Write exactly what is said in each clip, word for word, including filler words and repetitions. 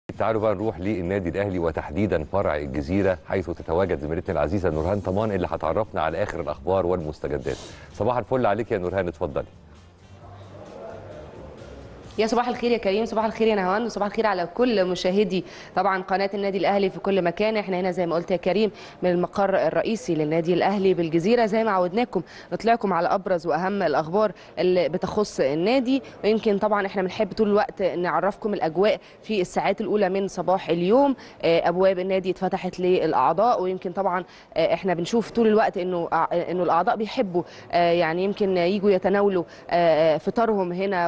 تعالوا بقى نروح للنادي الاهلي وتحديدا فرع الجزيره، حيث تتواجد زميلتنا العزيزه نورهان طمان اللي هتعرفنا على اخر الاخبار والمستجدات. صباح الفل عليك يا نورهان، اتفضلي. يا صباح الخير يا كريم، صباح الخير يا نهوان، وصباح الخير على كل مشاهدي طبعا قناه النادي الاهلي في كل مكان. احنا هنا زي ما قلت يا كريم من المقر الرئيسي للنادي الاهلي بالجزيره، زي ما عودناكم نطلعكم على ابرز واهم الاخبار اللي بتخص النادي. ويمكن طبعا احنا بنحب طول الوقت نعرفكم الاجواء في الساعات الاولى من صباح اليوم. ابواب النادي اتفتحت للاعضاء، ويمكن طبعا احنا بنشوف طول الوقت انه انه الاعضاء بيحبوا يعني يمكن يجوا يتناولوا فطارهم هنا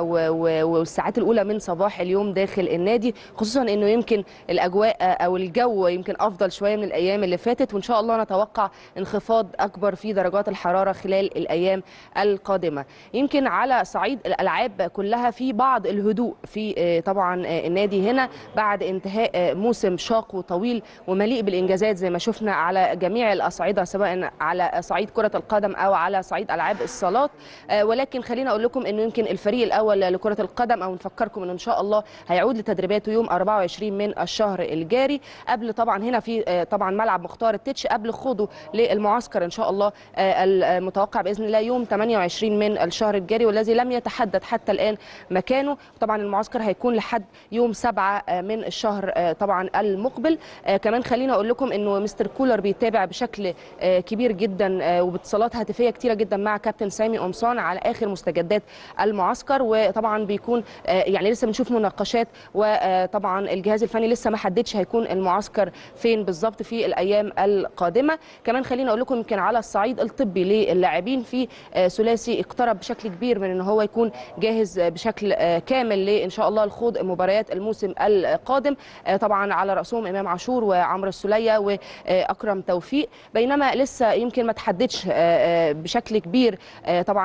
و الساعات الاولى من صباح اليوم داخل النادي، خصوصا انه يمكن الاجواء او الجو يمكن افضل شويه من الايام اللي فاتت، وان شاء الله نتوقع انخفاض اكبر في درجات الحراره خلال الايام القادمه. يمكن على صعيد الالعاب كلها في بعض الهدوء في طبعا النادي هنا بعد انتهاء موسم شاق وطويل ومليء بالانجازات زي ما شفنا على جميع الاصعده، سواء على صعيد كره القدم او على صعيد العاب الصالات. ولكن خلينا اقول لكم انه يمكن الفريق الاول لكره القدم او نفكركم انه ان شاء الله هيعود لتدريباته يوم أربعة وعشرين من الشهر الجاري، قبل طبعا هنا في طبعا ملعب مختار التتش، قبل خوضه للمعسكر ان شاء الله المتوقع باذن الله يوم ثمانية وعشرين من الشهر الجاري، والذي لم يتحدد حتى الان مكانه. طبعا المعسكر هيكون لحد يوم سبعة من الشهر طبعا المقبل. كمان خلينا اقول لكم انه مستر كولر بيتابع بشكل كبير جدا وباتصالات هاتفيه كتيره جدا مع كابتن سامي قمصان على اخر مستجدات المعسكر، وطبعا بيكون يعني لسه بنشوف مناقشات، وطبعا الجهاز الفني لسه ما حددش هيكون المعسكر فين بالظبط في الايام القادمه. كمان خلينا اقول لكم يمكن على الصعيد الطبي للاعبين في ثلاثي اقترب بشكل كبير من ان هو يكون جاهز بشكل كامل لان شاء الله الخوض مباريات الموسم القادم، طبعا على راسهم امام عاشور وعمرو السوليه واكرم توفيق، بينما لسه يمكن ما تحددش بشكل كبير طبعا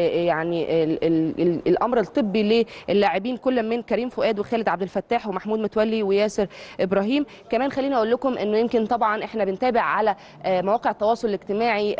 يعني الامر الطبي للاعبين كل من كريم فؤاد وخالد عبد الفتاح ومحمود متولي وياسر ابراهيم. كمان خلينا اقول لكم انه يمكن طبعا احنا بنتابع على مواقع التواصل الاجتماعي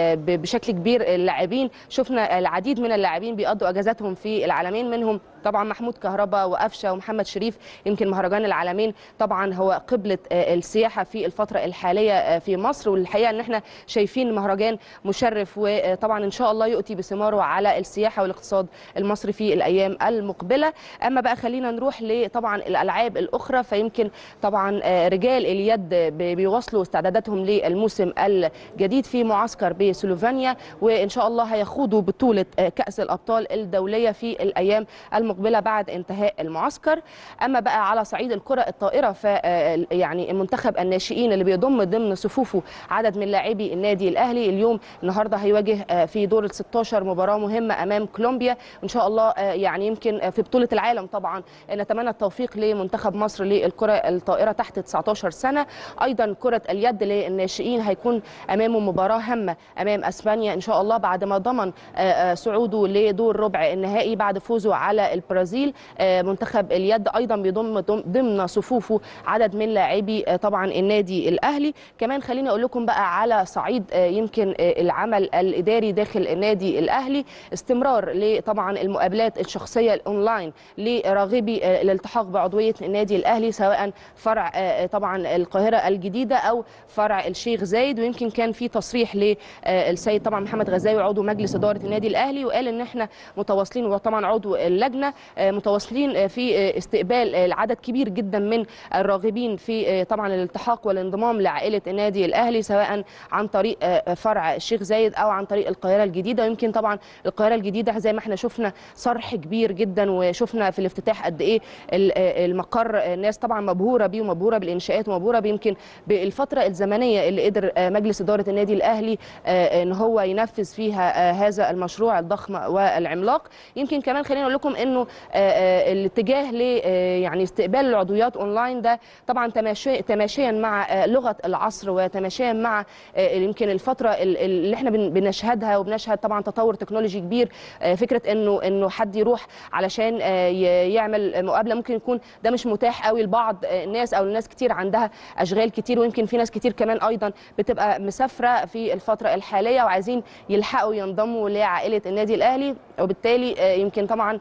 بشكل كبير اللاعبين، شفنا العديد من اللاعبين بيقضوا اجازاتهم في العالمين، منهم طبعا محمود كهربا وقفشه ومحمد شريف. يمكن مهرجان العالمين طبعا هو قبلة السياحه في الفتره الحاليه في مصر، والحقيقه ان احنا شايفين مهرجان مشرف وطبعا ان شاء الله يؤتي بثماره على السياحه والاقتصاد المصري في الايام المقبله. اما بقى خلينا نروح لطبعا الالعاب الاخرى، فيمكن طبعا رجال اليد بيواصلوا استعداداتهم للموسم الجديد في معسكر بسلوفينيا، وان شاء الله هيخوضوا بطوله كاس الابطال الدوليه في الايام المقبله بعد انتهاء المعسكر. اما بقى على صعيد الكره الطائره، ف يعني المنتخب الناشئين اللي بيضم ضمن صفوفه عدد من لاعبي النادي الاهلي اليوم النهارده هيواجه في دور ال ستاشر مباراه مهمه امام كولومبيا ان شاء الله، يعني يمكن في بطوله العالم طبعا نتمنى التوفيق لمنتخب مصر للكره الطائره تحت تسعتاشر سنه. ايضا كره اليد للناشئين هيكون امامه مباراه هامه امام اسبانيا ان شاء الله بعد ما ضمن صعوده لدور ربع النهائي بعد فوزه على البرازيل. منتخب اليد ايضا بيضم ضمن صفوفه عدد من لاعبي طبعا النادي الاهلي. كمان خليني اقول لكم بقى على صعيد يمكن العمل الاداري داخل النادي الاهلي، استمرار لطبعا المقابلات الشخصيه الاونلاين لراغبي الالتحاق بعضويه النادي الاهلي، سواء فرع طبعا القاهره الجديده او فرع الشيخ زايد. ويمكن كان في تصريح للسيد طبعا محمد غزاوي عضو مجلس اداره النادي الاهلي، وقال ان احنا متواصلين، وطبعا عضو اللجنه متواصلين في استقبال العدد كبير جدا من الراغبين في طبعا الالتحاق والانضمام لعائله النادي الاهلي، سواء عن طريق فرع الشيخ زايد او عن طريق القاهره الجديده. ويمكن طبعا القاهره الجديده زي ما احنا شفنا صرح كبير جدا، وشفنا في الافتتاح قد ايه المقر الناس طبعا مبهوره بيه ومبهوره بالانشاءات ومبهوره يمكن بالفتره الزمنيه اللي قدر مجلس اداره النادي الاهلي ان هو ينفذ فيها هذا المشروع الضخم والعملاق. يمكن كمان خلينا اقول لكم انه الاتجاه ل يعني استقبال العضويات اونلاين ده طبعا تماشيا مع لغه العصر وتماشيا مع يمكن الفتره اللي احنا بنشهدها، وبنشهد طبعا تطور تكنولوجي كبير. فكره انه انه حد يروح علشان يعمل مقابله ممكن يكون ده مش متاح قوي لبعض الناس، او الناس كتير عندها اشغال كتير، ويمكن في ناس كتير كمان ايضا بتبقى مسافره في الفتره الحاليه وعايزين يلحقوا ينضموا لعائله النادي الاهلي، وبالتالي يمكن طبعا في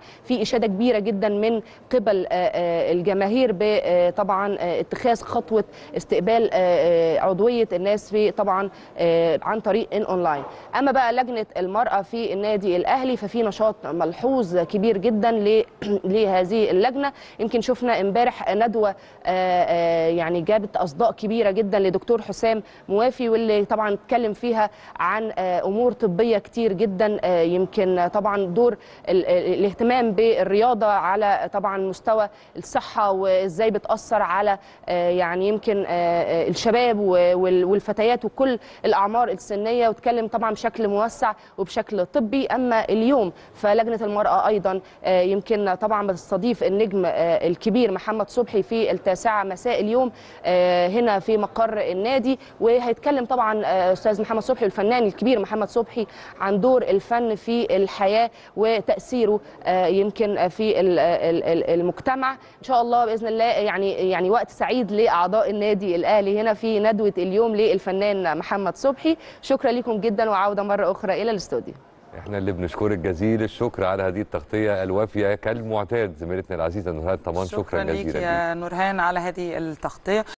اشاده كبيره جدا من قبل الجماهير بطبعا اتخاذ خطوه استقبال عضويه الناس في طبعا عن طريق ان اونلاين. اما بقى لجنه المراه في النادي الاهلي ففي نشاط ملحوظ كبير جدا لهذه اللجنه. يمكن شفنا امبارح ندوه يعني جابت اصداء كبيره جدا لدكتور حسام موافي، واللي طبعا اتكلم فيها عن امور طبيه كتير جدا، يمكن طبعا دور الاهتمام بالرياضه على طبعا مستوى الصحه وازاي بتاثر على يعني يمكن الشباب والفتيات وكل الاعمار السنيه، واتكلم طبعا بشكل موسع وبشكل طبي. اما اليوم فلجنه المراه ايضا يمكن طبعا بتستضيف النجم الكبير محمد صبحي في التاسعه مساء اليوم هنا في مقر النادي، وهيتكلم طبعا استاذ محمد صبحي والفنان الكبير محمد صبحي عن دور الفن في الحياه وتاثيره يمكن في المجتمع. ان شاء الله باذن الله يعني يعني وقت سعيد لاعضاء النادي الاهلي هنا في ندوه اليوم للفنان محمد صبحي. شكرا لكم جدا وعوده مره اخرى الى الاستوديو. احنا اللي بنشكرك جزيل الشكر على هذه التغطيه الوافيه كالمعتاد زميلتنا العزيزه نورهان طمان. شكرا, شكرا جزيلا ليك يا نورهان على هذه التغطيه.